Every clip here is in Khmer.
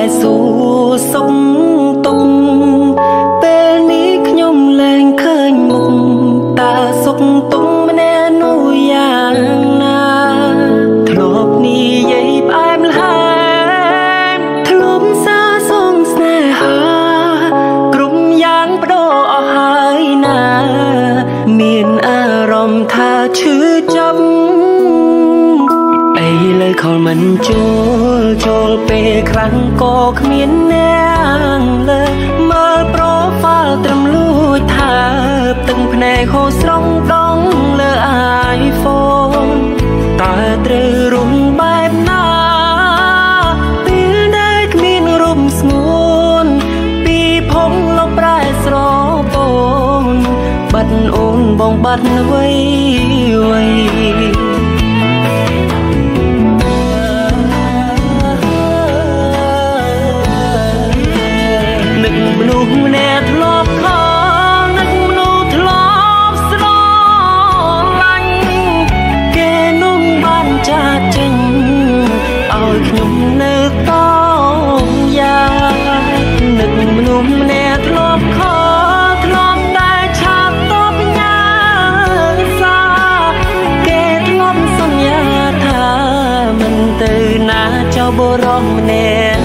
สู้សុខទុក្ខពេលនេះខ្ញុំលែងឃើញមុខតើសុខទុក្ខម្នាក់នោះយ៉ាងណាធ្លាប់និយាយផ្អែមល្ហែមធ្លាប់សាសងស្នេហាគ្រប់យ៉ាងបដូរអស់ហើយណាមានអារម្មណ៍ថាឈឺចាប់លើខលមិនចូលពេលខ្លាំងក៏គ្មានអ្នកលើមើលប្រូហ្វាល់ត្រឹមលួចថាទឹកភ្នែកហូរស្រង់ដងលើ iPhone តើត្រូវរុំបែបណាពេលដែលគ្មានរូបស្ងួនពីភពលោកប្រែស្រពោនបាត់អូនបងបាត់អ្វីមនុស្សម្នាក់ធ្លាប់ខកនឹកមនុស្សធ្លាប់ស្រឡាញ់គេនោះបានចាកចេញឲ្យខ្ញុំនៅតយ៉ាងនឹកមនុស្សម្នាក់ធ្លាប់ខកធ្លាប់តែឆាប់តបញ៉ាសាគេធ្លាប់សន្យាថាមិនទៅណាចោលបុរសម្នាក់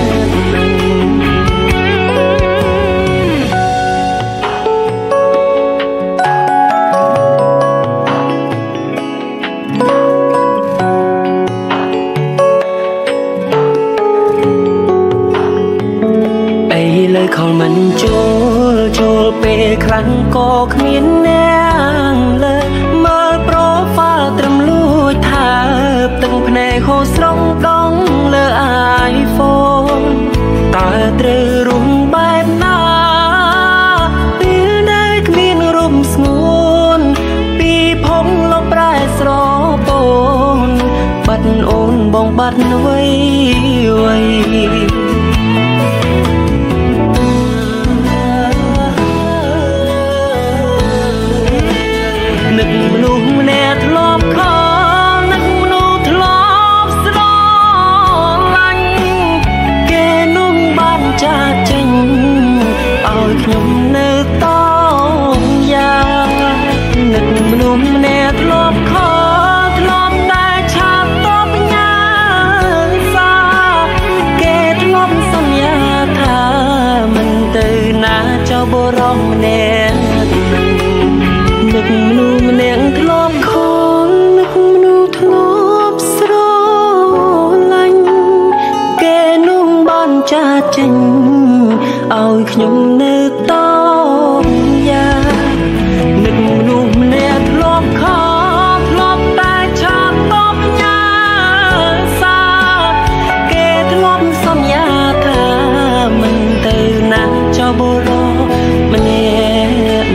ខលមិនចូលពេលខ្លាំងក៏គ្មានអ្នកលើមើលប្រូហ្វាល់ត្រឹមលួចថាទឹកភ្នែកហូរស្រង់ដងលើ iPhone តើត្រូវរុំបែបណាពេលដែលគ្មានរូបស្ងួនពីភពលោកប្រែស្រពោនបាត់អូនបងបាត់អ្វីនឹកមនុស្សម្នាក់ធ្លាប់ខកនឹកមនុស្សធ្លាប់ស្រឡាញ់គេនោះបានចាកចេញឲ្យខ្ញុំនៅតយ៉ាងនឹកមនុស្សម្នាក់ធ្លាប់ខកធ្លាប់តែឆាប់តបញ៉ាសាគេធ្លាប់សន្យាថាមិនទៅណាចោលបុរសម្នាក់នឹកមនុស្សម្នាក់ធ្លាប់ខកនឹកមនុស្សធ្លាប់ស្រឡាញ់គេនោះបានចាកចេញឲ្យខ្ញុំនៅតយ៉ាងនឹកមនុស្សម្នាក់ធ្លាប់ខកធ្លាប់តែឆាប់តបញ៉ាសាគេធ្លាប់សន្យាថាមិនទៅណាចោលបុរសម្នាក់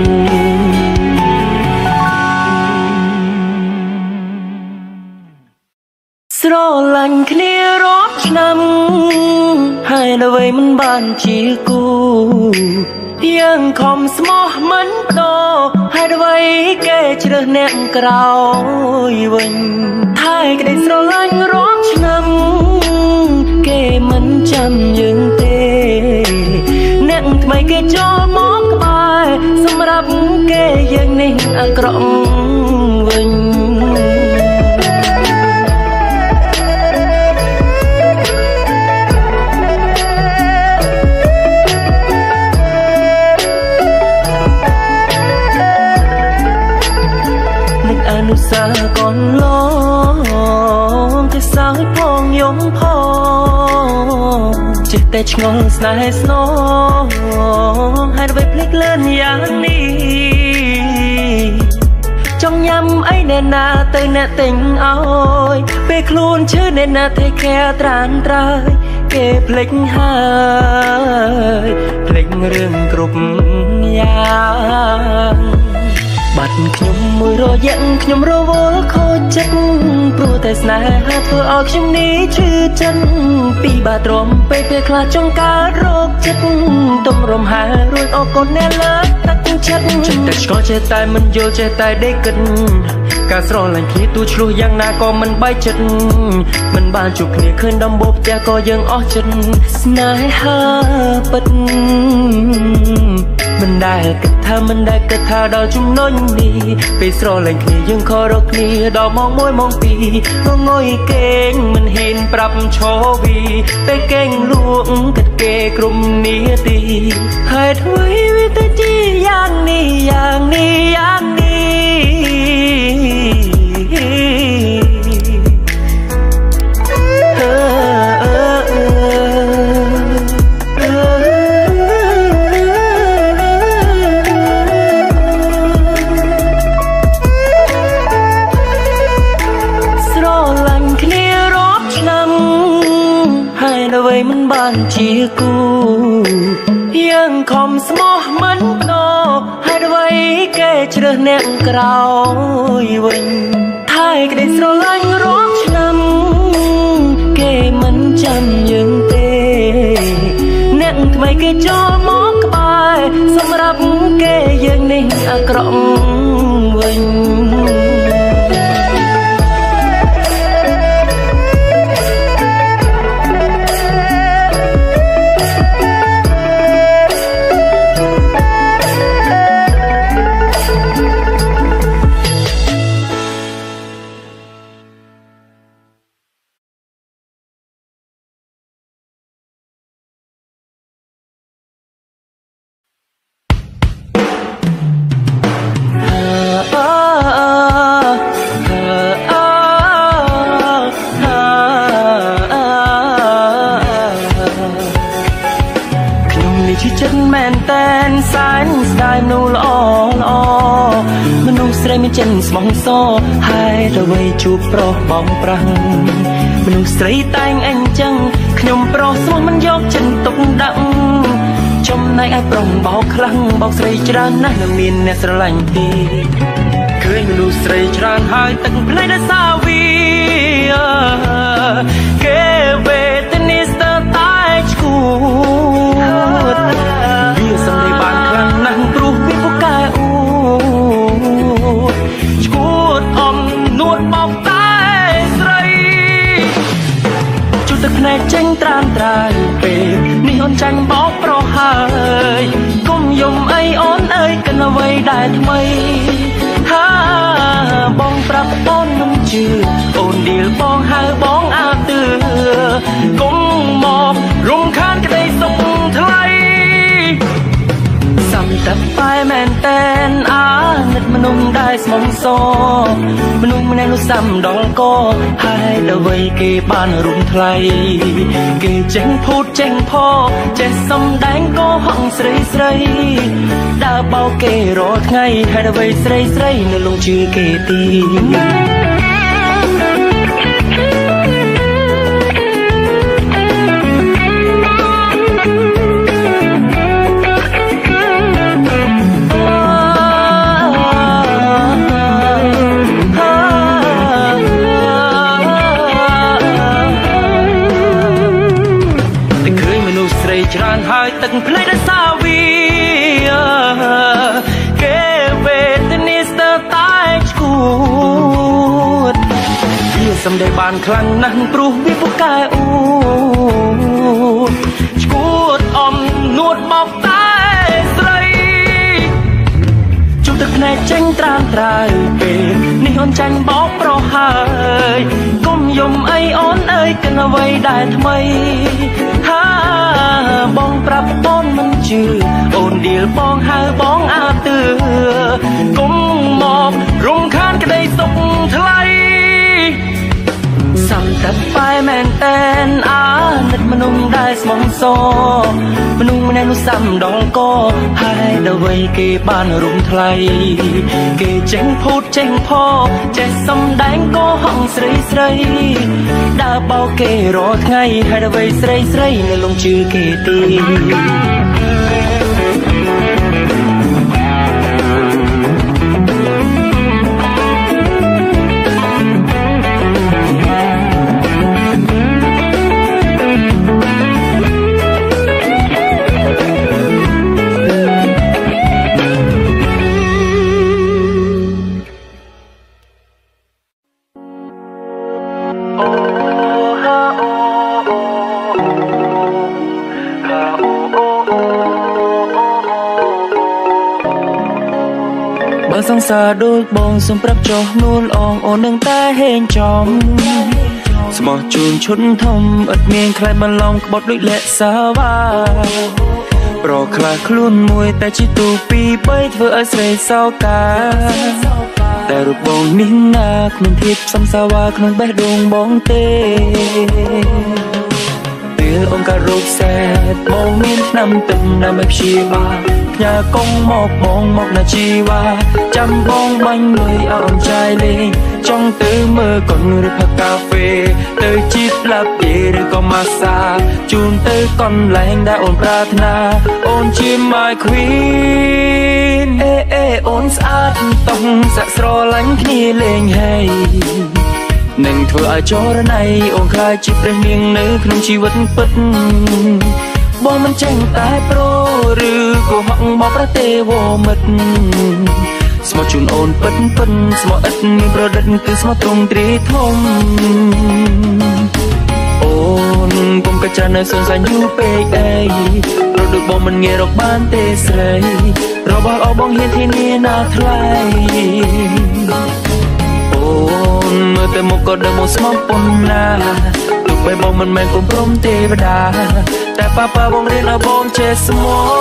ស្រឡាញ់គ្នារាប់ឆ្នាំហើយអ្វីមិនបានជាគូយើងខំស្មោះមិនបដូរហើយអ្វីគេជ្រើសអ្នកក្រោយវិញថែក្តីស្រឡាញ់រាប់ឆ្នាំគេមិនចាំយើងទេអ្នកថ្មីគេចូលមកក្បែរសម្រាប់គេយើងនេះអាក្រក់វិញអនុសាកូនឡងគេសើចផងយំផងចេះតែឆ្ងល់ស្នេហ៍ស្នងហើយអ្វីភ្លេចលឿនយ៉ាងនេះចង់ញ៉ាំអីអ្នកណាទៅអ្នកទិញឲ្យពេលខ្លួនឈឺអ្នកណាtake careត្រានត្រើយគេភ្លេចហើយភ្លេចរឿងគ្រប់យ៉ាងបាត់ខ្ញុំមួយរយៈខ្ញុំរវល់ខូចចិត្តព្រោះតែស្នេហាធ្វើឲ្យខ្ញុំនេះឈឺចិត្តពីបាទ្រាំពេកពេលខ្លះចង់កើតរោគចិត្តទុំរំហើរួចអរគុណអ្នកលើកទឹកចិត្តចិត្តតែឆ្កល់ចេះតែមិនយល់ចេះតែដេកគិតការស្រឡាញ់គ្នាទូឆ្លោះយ៉ាងណាក៏មិនបែកចិត្តមិនបានជួបគ្នាឃើញដំបូងផ្ទះក៏យើងអស់ចិត្តស្នេហាពិតមិនដែលគិតថាដល់ចំណុចនេះពេលស្រឡាញ់គ្នាយើងខករកគ្នាដល់ម៉ោង1ម៉ោង2ងងុយគេងមិនហ៊ានប្រាប់ឈរវីពេលគេងលក់គិតគេគ្រប់នាទីហេតុអ្វីវាទៅជាយ៉ាងនេះយ៉ាងនេះយ៉ាងនេះមិនបានជាគូយើងខំស្មោះមិនដោហើយអ្វីគេជ្រើសអ្នកក្រោយវិញថែក្តីស្រឡាញ់រាប់ឆ្នាំគេមិនចាំយើងទេអ្នកថ្មីគេចូលមកក្បែរសម្រាប់គេយើងនេះអាក្រក់វិញចិនស្មងសហើយទៅវ័យជួបប្រុសបងប្រាំងមនុស្សស្រីតែងអញ្ចឹងខ្ញុំប្រុសស្មោះមិនយកចិនទុកដាក់ចំណែកឯប្រុសបោកខ្លាំងបោកស្រីច្រើនណាស់នៅមានអ្នកស្រឡាញ់ទេឃើញមនុស្សស្រីច្រើនហើយទឹកភ្នែកដល់សាវីគេវេទនីស្ទើតែឈួតវាសំដីបានខ្លាំងណាស់ព្រោះវាពូកែភ្នែកចេញត្រាំត្រើយពេលនេះអូនចាញ់បោកប្រុសហើយកុំយំអីអូនអើយកិនអ្វីដែលថ្មីហាបងប្រាប់អូនមិនជឿអូនឌីលបងហៅបងអាទឿកុំមករំខានក្តីសុខថ្លៃសំតែបែមែនតែនអានិតមនុស្សដែលស្មងសមនុស្សម្នាក់នោះសំដល់កហើយដល់វ័យគេបានរុំថ្លៃគេចេះភូតចេះផចេះសំដែងក៏ហងស្រីស្រីដើរបោកគេរាល់ថ្ងៃហើយដល់វ័យស្រីស្រីនៅលងជឿគេទីច្រើនហើយទឹកភ្នែកដល់សាវីគេវេទនីស្ទើតែឈួតវាសំដីបានខ្លាំងណាស់ព្រោះវាពូកែអួតឈួតអំនួតបោកតែស្រីជុំទឹកភ្នែកចេញត្រាំត្រើយពេលនេះអូនចាញ់បោកប្រុសហើយកុំយំអីអូនអើយកិនអ្វីដែលថ្មីហាបងប្រាប់អូនមិនជឿអូនឌីលបងហៅបងអាទឿកុំមករំខានក្តីសុខថ្លៃសំតែបែមែនតែនអានិតមនុស្សដែលស្មងសមនុស្សម្នាក់នោះសំដល់កហើយដល់វ័យគេបានរុំថ្លៃគេចេះភូតចេះផចេះសំដែងក៏ហងស្រីស្រីដើរបោកគេរាល់ថ្ងៃហើយដល់វ័យស្រីស្រីនៅលងជឿគេទីសង្សារដូចបងសូមប្រាប់ចុះនួលអងអូននឹងតែហេងចំស្មោះជូនឈុនធំឥតមានខ្លែងបន្លងក្បត់ដូចលាក់សាវ៉ាប្រខ្លះខ្លួនមួយតែជាទូពី3ធ្វើឲ្យស្រីសោកាតែរូបបងនេះណាគ្មានធៀបសំសាវ៉ាក្នុងបេះដូងបងទេពេលអូនក៏រោគសែតបងមានឆ្នាំទឹកដើម្បីព្យាបាលផ្ញើកងមកបងមកណាជីវ៉ាចាំបងបាញ់លុយឲ្យអូនចាយលេងចង់ទៅមើលកូនឬផឹកកាហ្វេទៅជីបឡាប់យេឬក៏ម៉ាស្សាជូនទៅកន្លែងដែលអូនប្រាថ្នាអូនជា my queen អេអូនស្អាតតោះសាក់ស្រឡាញ់គ្នាលេងហើយនឹងធ្វើឲ្យចរណៃអូនខ្លាចជាព្រះនាងនៅក្នុងជីវិតពិតបងមិនចេះតែប្រូឬក៏ហក់មកប្រទេវមិត្តស្មោះជូនអូនពិតស្មោះឥតមានប្រឌិតគឺស្មោះត្រង់ទ្រីធំអូនកុំកាចានៅសនសាញ់យូរពេកអីព្រោះដូចបងមិនងាយរកបានទេស្រីរបស់អបងហ៊ានធានាណាថ្លៃអូនមើលតែមុខក៏ដឹងមកស្មោះប៉ុណ្ណាទោះបីបងមិនមែនកូនព្រំទេវតាតែប៉ាបងរៀនឲ្យបងចេះស្មោះ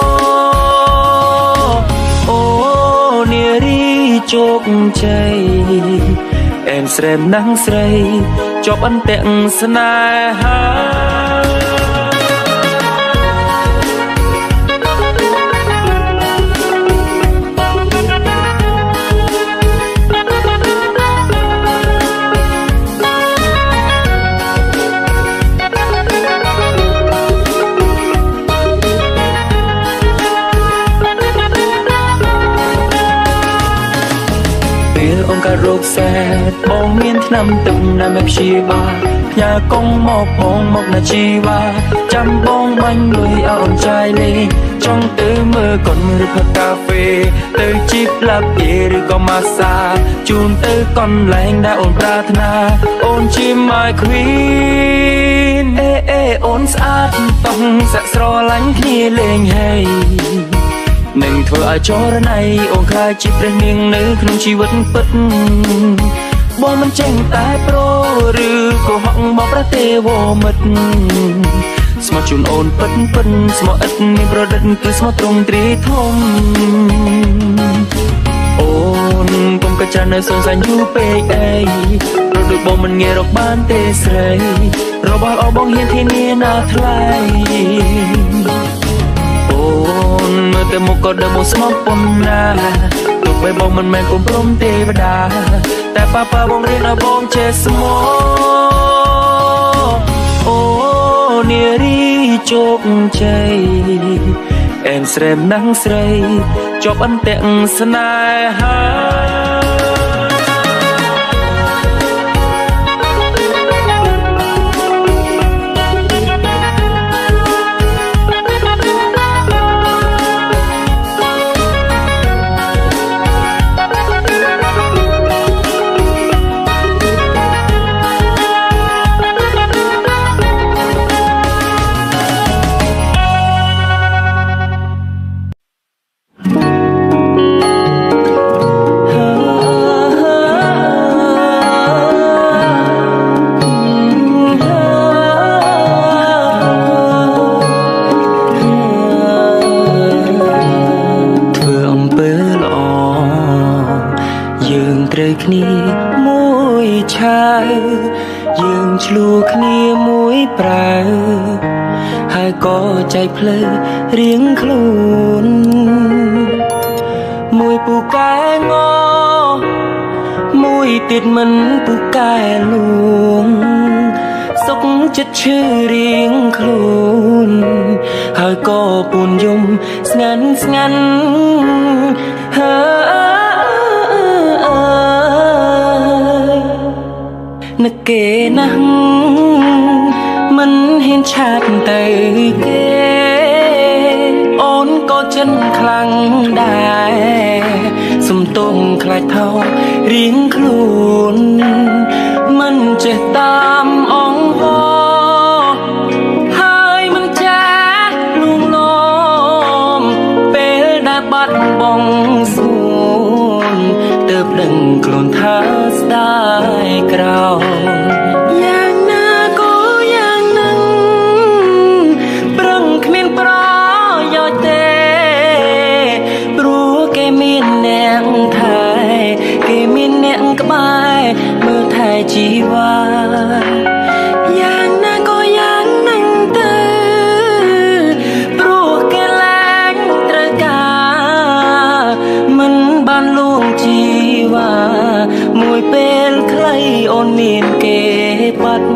អូនារីជោគជ័យអែមស្រែមណាំងស្រីជាប់អន្ទាក់ស្នេហាអូនក៏រោគសែតបងមានឆ្នាំទឹកដើម្បីព្យាបាលផ្ញើកងមកបងមកណាជីវ៉ាចាំបងបាញ់លុយឲ្យអូនចាយលេងចង់ទៅមើលកូនឬផឹកកាហ្វេទៅជីបឡាប់យេឬក៏ម៉ាស្សាជូនទៅកន្លែងដែលអូនប្រាថ្នាអូនជា my queen អេអូនស្អាតតោះសាក់ស្រឡាញ់គ្នាលេងហើយនឹងធ្វើឲ្យចរណៃអូនខ្លាចជាព្រះនាងនៅក្នុងជីវិតពិតបងមិនចេះតែប្រូឬក៏ហក់មកប្រទេវមិត្តស្មោះជូនអូនពិតស្មោះឥតមានប្រឌិតគឺស្មោះត្រង់ទ្រីធំអូនកុំកាចានៅសនសាញ់យូរពេកអីព្រោះដូចបងមិនងាយរកបានទេស្រីរបស់អបងហ៊ានធានាណាថ្លៃអូនមើលតែមុខក៏ដឹងមកស្មោះប៉ុណ្ណាទោះបីបងមិនមែនកូនព្រំទេវតាតែប៉ាបងរៀនឲ្យបងចេះស្មោះអូនារីជោគជ័យអែមស្រែមណាំងស្រីជាប់អន្ទាក់ស្នេហាគ្នាមួយឆាវយើងឆ្លួគ្នាមួយប្រាវហើយក៏ចែកផ្លូវរៀងខ្លួនមួយពូកែងមួយទៀតមិនពូកែលួងសុខចិត្តឈឺរៀងខ្លួនហើយក៏ពួនយំស្ងាត់នឹកគេណាស់មិនហ៊ានឆាតទៅគេអូនក៏ចិនខ្លាំងដែរសុំទុំខ្លាចថោរៀងខ្លួនមិនចេះតាមអង្វរហើយមិនចេះលួងលោមពេលដែលបាត់បង់សួនដឹងខ្លួនថាស្ដាយក្រោយយ៉ាងណាក៏យ៉ាងនឹងប្រឹងគ្មានប្រយោជន៍ទេព្រោះគេមានអ្នកថែគេមានអ្នកក្បែរមើលថែជីវ៉ាយ៉ាងណាក៏យ៉ាងនឹងទៅព្រោះគេលែងត្រូវការមិនបានលួងជីវ៉ាមួយពេលខ្លីអូនមានគេបាត់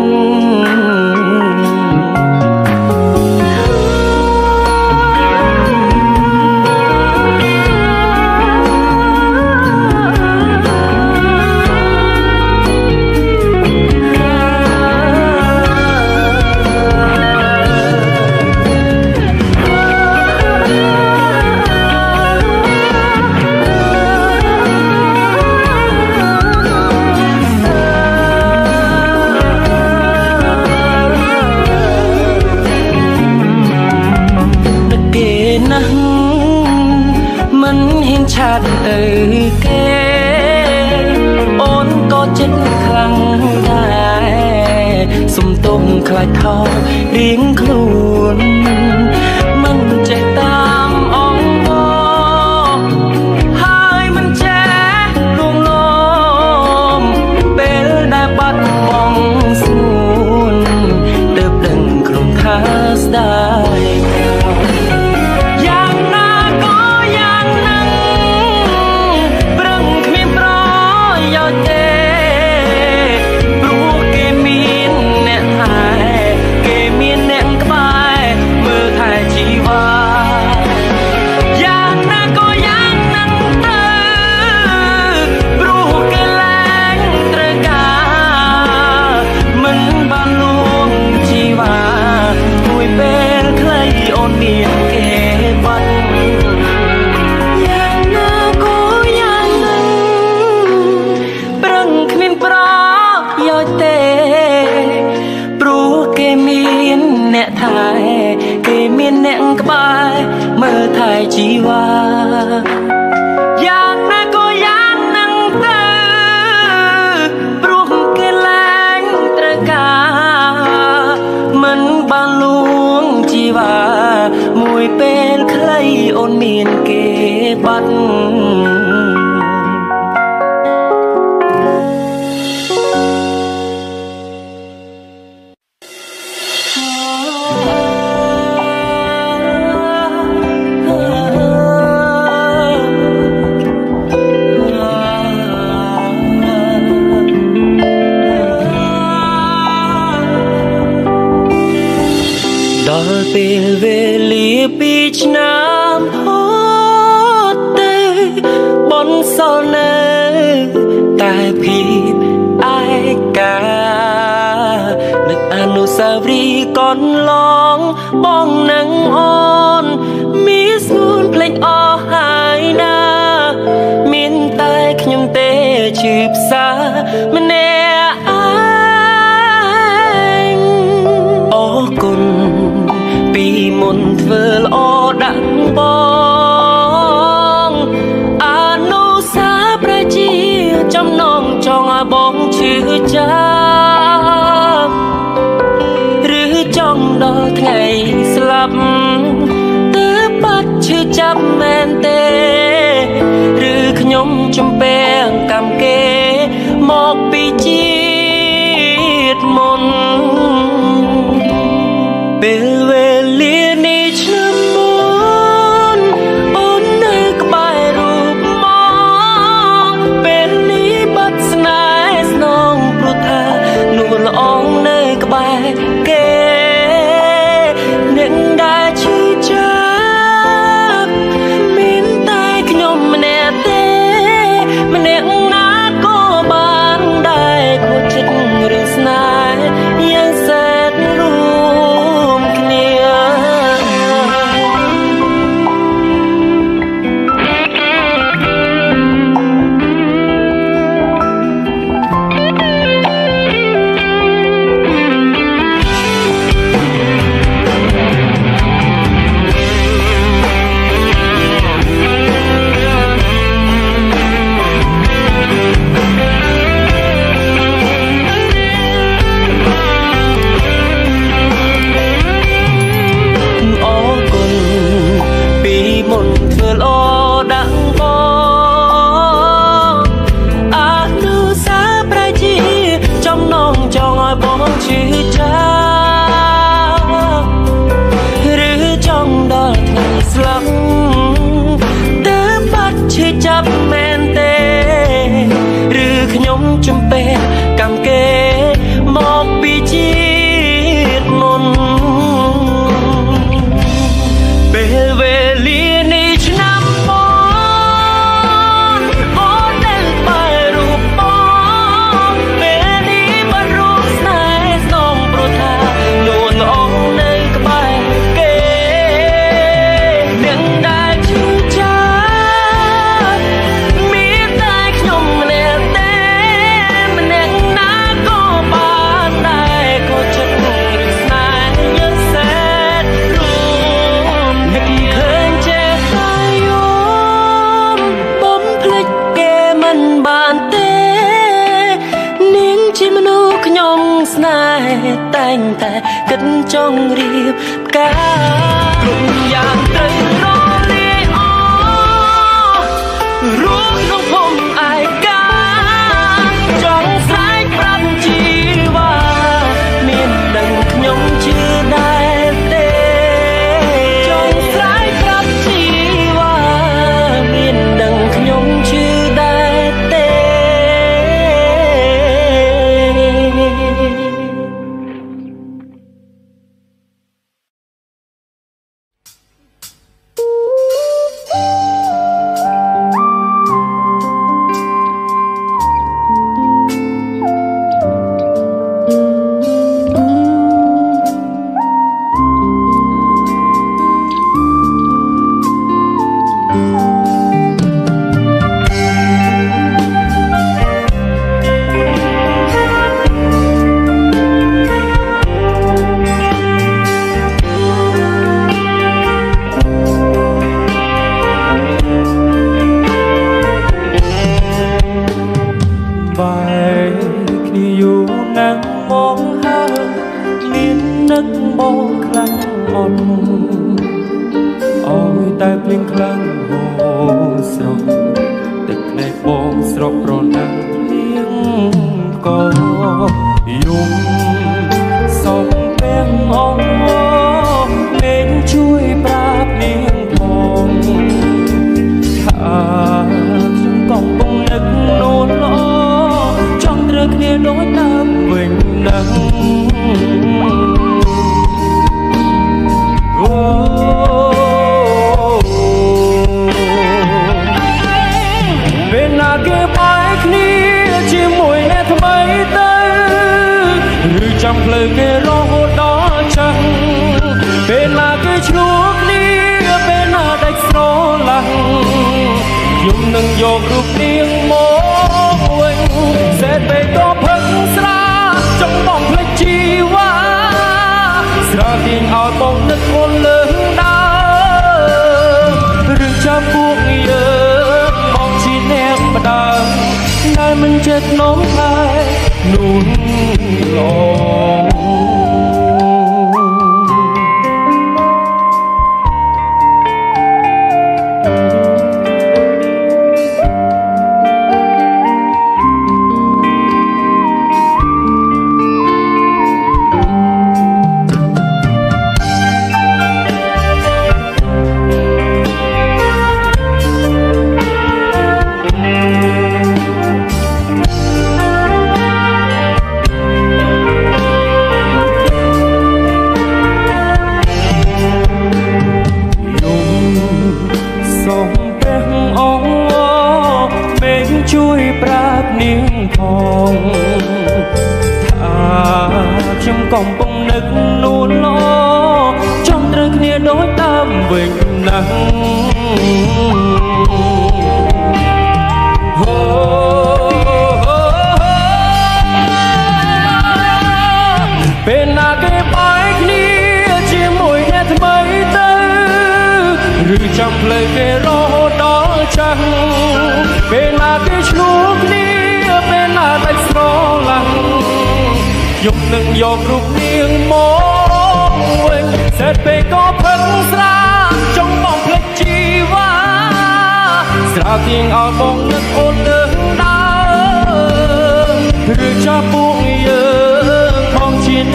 មិនហ៊ានឆាតទៅគេអូនក៏ចិត្តខ្លាំងដែរសុំទុំខ្លាចថោរៀងខ្លួនមិនចេះតាមអងបងហើយមិនចេះលួងលោមពេលដែលបាត់បង់ស្ងួនទើបដឹងខ្លួនថាស្ដាយគេមានអ្នកក្បែរមើលថែជីវ៉ាយ៉ាងណាក៏យ៉ាងនឹងទៅព្រោះគេលែងត្រូវការមិនបានលួងជីវ៉ាមួយពេលខ្លីអូនមានគេបាត់ដល់ពេលវេលាពីឆ្នាំហត់ទៅបនសល់នៅតែភាពឯកានឹកអនុស្សាវរីយ៍កន្លងបងនឹងអូនមានស្ងួនភ្លេចអស់ហើយណាមានតែខ្ញុំទេឈឺផ្សាម្នាក់ឯងអរគុណពីមុនធ្វើល្អដាក់បងអនុសាប្រជាចំណងចង់ឲ្យបងឈឺចាប់ឬចង់ដល់ថ្ងៃស្លាប់ទើបបាត់ឈឺចាប់មែនទេឬខ្ញុំចំពេងកម្មគេមកពីជាតិមុនពេលវេលានេះឆ្នាំមុនអូននៅក្បែររូបមកពេលនេះបាត់ស្នេហ៍ស្នងព្រោះថានួនល្អងនៅក្បែរគេអ្នកតែងតែគិតចង់រៀបការគ្រប់យ៉ាងត្រូវរលាយអស់រួមក្នុងភូមិឯកាចង់ស្រែកប្រាប់ជីវ៉ាមានដឹងខ្ញុំជឿដែរទេចង់ស្រែកប្រាប់ជីវ៉ាមានដឹងខ្ញុំជឿដែរទេ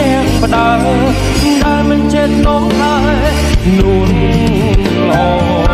ដែលមិនចេះនំហើយនួនឡ